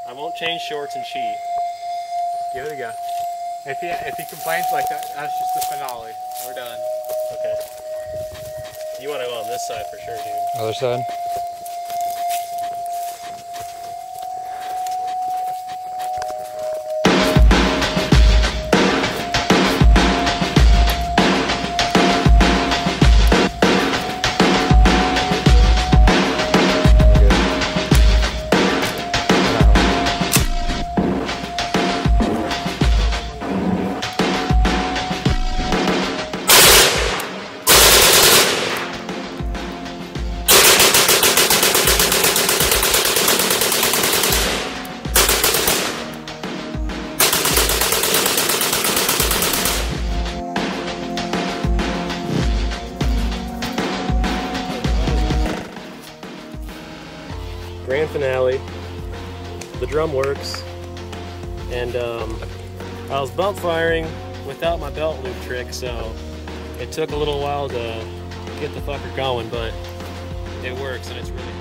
I won't change shorts and cheat. Give it a go. If he complains like that, that's just the finale. We're done. Okay. You want to go on this side for sure, dude. Other side? Grand finale. The drum works, and I was bump firing without my belt loop trick, so it took a little while to get the fucker going, but it works and it's really